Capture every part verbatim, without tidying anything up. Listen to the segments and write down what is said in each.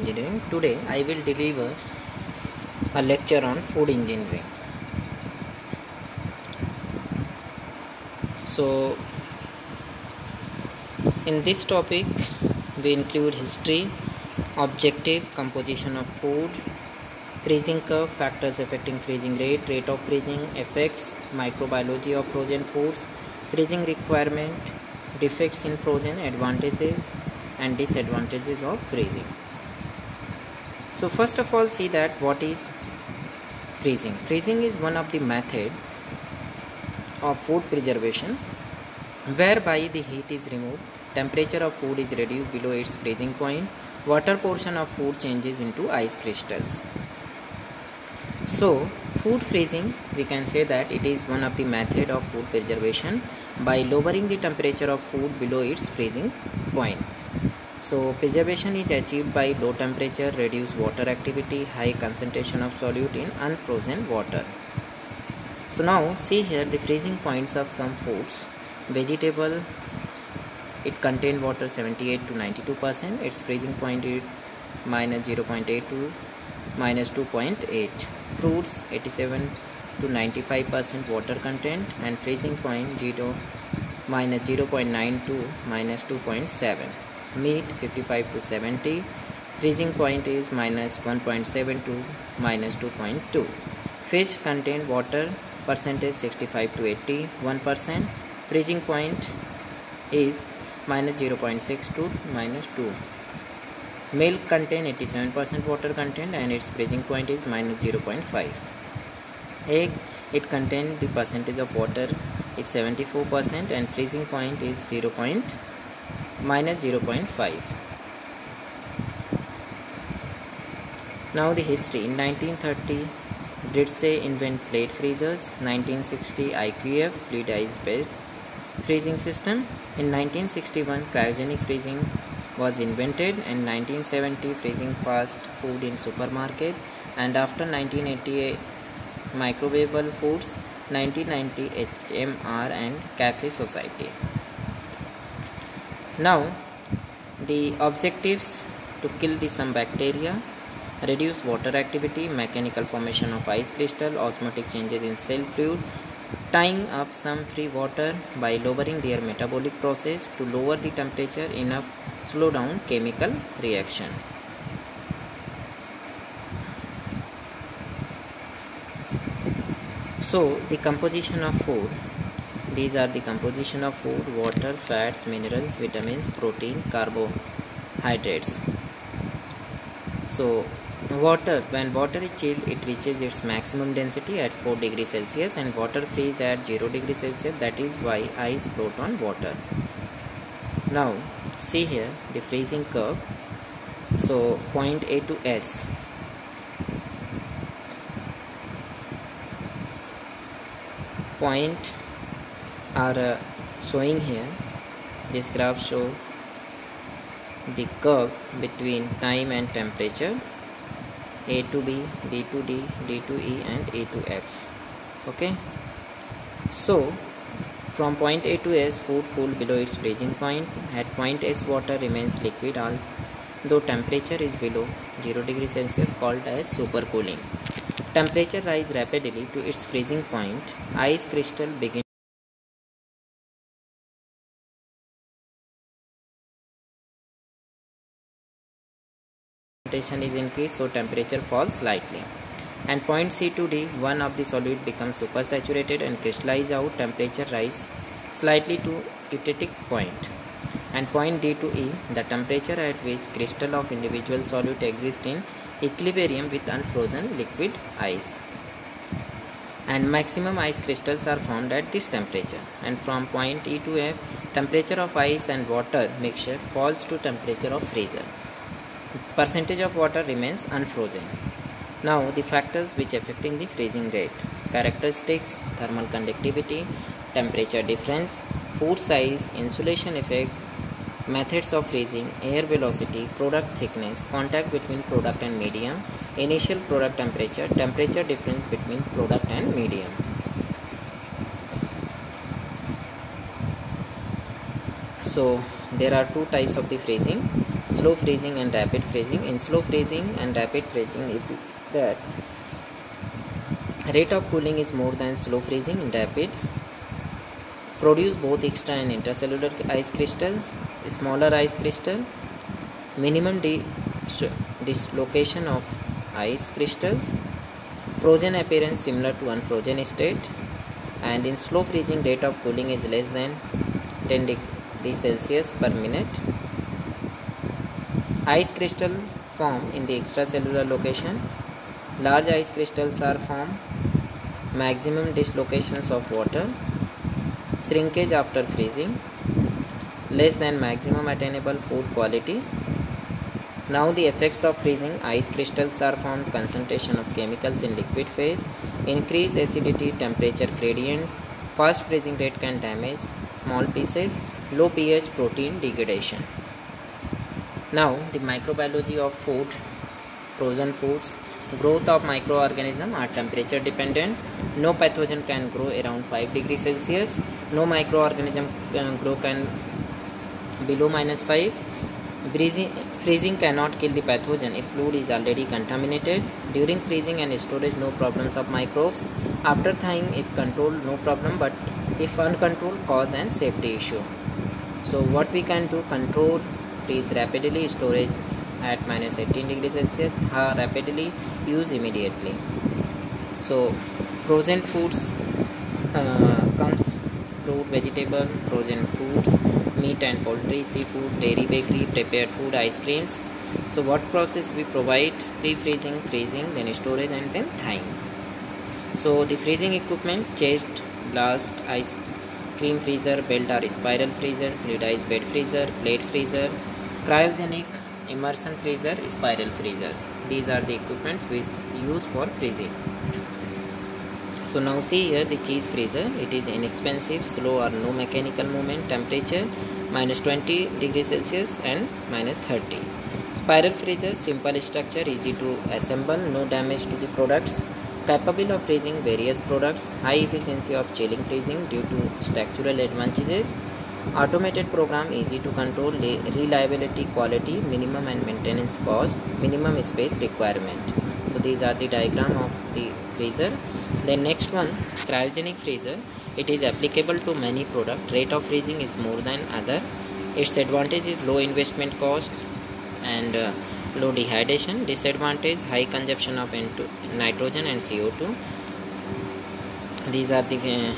Engineering. Today I will deliver a lecture on food engineering. So in this topic we include history, objective, composition of food, freezing curve, factors affecting freezing rate, rate of freezing, effects, microbiology of frozen foods, freezing requirement, defects in frozen, advantages and disadvantages of freezing. So first of all, see that what is freezing. Freezing is one of the method of food preservation whereby the heat is removed, temperature of food is reduced below its freezing point, water portion of food changes into ice crystals. So food freezing, we can say that it is one of the method of food preservation by lowering the temperature of food below its freezing point. So preservation is achieved by low temperature, reduced water activity, high concentration of solute in unfrozen water. So now see here the freezing points of some foods. Vegetable, it contain water seventy-eight to ninety-two percent. Its freezing point is minus zero point eight to minus two point eight. Fruits, eighty-seven to ninety-five percent water content and freezing point zero minus zero point nine to minus two point seven. Meat, fifty-five to seventy, freezing point is minus one point seven to minus two point two. Fish contain water percentage sixty-five to eighty-one percent, freezing point is minus zero point six to minus two. Milk contain eighty-seven percent water content and its freezing point is minus zero point five. Egg, it contains the percentage of water is seventy-four percent and freezing point is zero point minus zero point five. Now the history. In nineteen thirty, Britse invent plate freezers. nineteen sixty, I Q F, fluid ice based freezing system. In nineteen sixty-one, cryogenic freezing was invented, and nineteen seventy, freezing fast food in supermarket, and after nineteen eighty-eight, microwavable foods. nineteen ninety, H M R and Cafe Society. Now the objectives: to kill the some bacteria, reduce water activity, mechanical formation of ice crystal, osmotic changes in cell fluid, tying up some free water by lowering their metabolic process to lower the temperature enough slow down chemical reaction. So the composition of food. These are the composition of food: water, fats, minerals, vitamins, protein, carbohydrates. So water, when water is chilled, it reaches its maximum density at four degrees Celsius and water freeze at zero degrees Celsius. That is why ice float on water. Now see here the freezing curve. So point A to S. Point are uh, showing here. This graph show the curve between time and temperature, A to B, B to D, D to E and A to F. Okay, so from point A to S, food cooled below its freezing point. At point S, water remains liquid although temperature is below zero degrees Celsius, called as supercooling. Temperature rise rapidly to its freezing point. Ice crystal begin concentration is increased, so temperature falls slightly. And point C to D, one of the solute becomes supersaturated and crystallize out. Temperature rise slightly to eustatic point. And point D to E, the temperature at which crystal of individual solute exist in equilibrium with unfrozen liquid ice. And maximum ice crystals are formed at this temperature. And from point E to F, temperature of ice and water mixture falls to temperature of freezer. Percentage of water remains unfrozen. Now the factors which affecting the freezing rate: characteristics, thermal conductivity, temperature difference, food size, insulation effects, methods of freezing, air velocity, product thickness, contact between product and medium, initial product temperature, temperature difference between product and medium. So there are two types of the freezing. slow freezing and rapid freezing. In slow freezing and rapid freezing, if is that rate of cooling is more than slow freezing. In rapid, produce both extra and intracellular ice crystals, smaller ice crystal, minimum dis- dislocation of ice crystals, frozen appearance similar to unfrozen state, and in slow freezing rate of cooling is less than ten degrees Celsius per minute. Ice crystal form in the extracellular location. Large ice crystals are formed. Maximum dislocations of water. Shrinkage after freezing. Less than maximum attainable food quality. Now the effects of freezing. Ice crystals are formed. Concentration of chemicals in liquid phase. Increased acidity, temperature gradients. Fast freezing rate can damage small pieces. Low pH, protein degradation. Now the microbiology of food. Frozen foods. Growth of microorganisms are temperature dependent. No pathogen can grow around five degrees Celsius. No microorganism can grow can below minus five. Freezing, freezing cannot kill the pathogen if fluid is already contaminated. During freezing and storage, no problems of microbes. After thawing, if controlled, no problem, but if uncontrolled, cause and safety issue. So what we can do: control, freeze rapidly, storage at minus eighteen degrees Celsius, thaw rapidly, use immediately. So frozen foods uh, comes fruit, vegetable, frozen foods, meat and poultry, seafood, dairy, bakery, prepared food, ice creams. So what process we provide? Pre-freezing, freezing, then storage, and then thawing. So the freezing equipment: chest, blast, ice cream freezer, belt or spiral freezer, fluidized bed freezer, plate freezer, cryogenic immersion freezer, spiral freezers. These are the equipments we use for freezing. So now see here the cheese freezer. It is inexpensive, slow or no mechanical movement, temperature minus twenty degrees Celsius and minus thirty. Spiral freezer, simple structure, easy to assemble, no damage to the products, capable of freezing various products, high efficiency of chilling freezing due to structural advantages, automated program, easy to control, reliability, quality, minimum and maintenance cost, minimum space requirement. So these are the diagram of the freezer. Then next one, cryogenic freezer. It is applicable to many products. Rate of freezing is more than other. Its advantage is low investment cost and uh, low dehydration. Disadvantage: high consumption of nitrogen and C O two. These are the uh,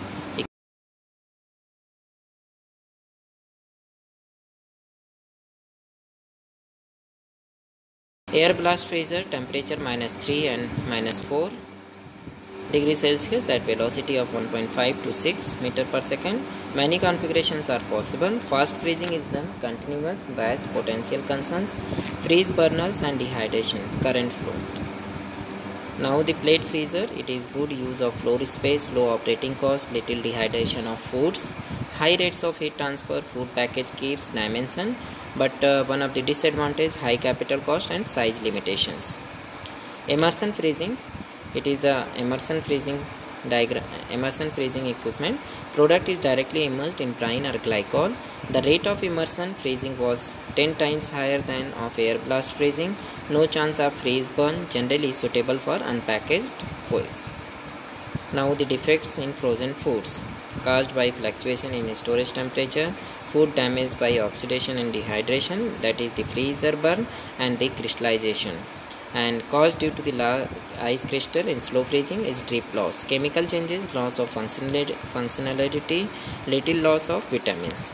air blast freezer, temperature minus three and minus four degrees Celsius at velocity of one point five to six meter per second. Many configurations are possible. Fast freezing is done continuous batch. Potential concerns: freeze burners and dehydration, current flow. Now the plate freezer. It is good use of floor space, low operating cost, little dehydration of foods, high rates of heat transfer. Food package keeps dimension, but uh, one of the disadvantages: high capital cost and size limitations. Immersion freezing. It is the immersion freezing diagram. Immersion freezing equipment. Product is directly immersed in brine or glycol. The rate of immersion freezing was ten times higher than of air blast freezing. No chance of freeze burn. Generally suitable for unpackaged foods. Now the defects in frozen foods caused by fluctuation in storage temperature, food damaged by oxidation and dehydration, that is the freezer burn and recrystallization, and caused due to the large ice crystal in slow freezing is drip loss, chemical changes, loss of functionality, little loss of vitamins.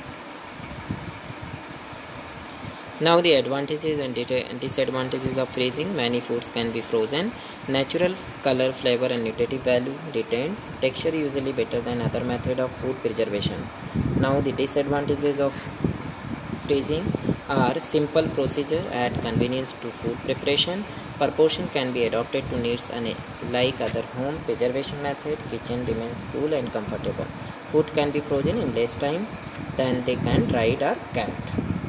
Now the advantages and disadvantages of freezing. Many foods can be frozen. Natural color, flavor and nutritive value retained. Texture usually better than other method of food preservation. Now the disadvantages of freezing are: simple procedure, add convenience to food preparation. Proportion can be adapted to needs and like other home preservation method. Kitchen remains cool and comfortable. Food can be frozen in less time than they can dried or canned.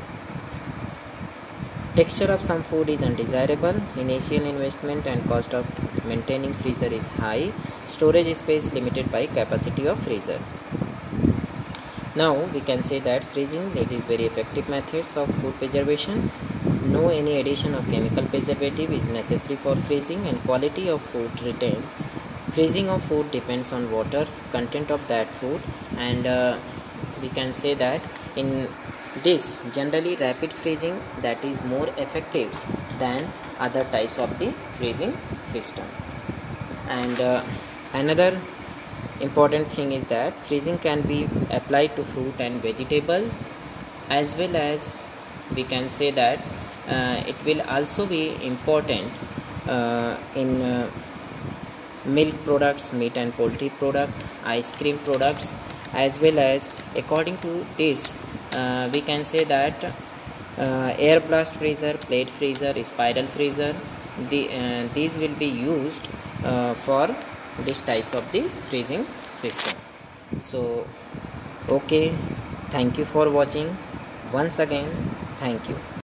Texture of some food is undesirable. Initial investment and cost of maintaining freezer is high. Storage space limited by capacity of freezer. Now we can say that freezing, it is very effective methods of food preservation. No any addition of chemical preservative is necessary for freezing, and quality of food retained. Freezing of food depends on water content of that food, and uh, we can say that in this generally rapid freezing that is more effective than other types of the freezing system. And uh, another important thing is that freezing can be applied to fruit and vegetable, as well as we can say that uh, it will also be important uh, in uh, milk products, meat and poultry product, ice cream products, as well as according to this uh, we can say that uh, air blast freezer, plate freezer, spiral freezer, the uh, these will be used uh, for these types of the freezing system. So okay, thank you for watching once again. Thank you.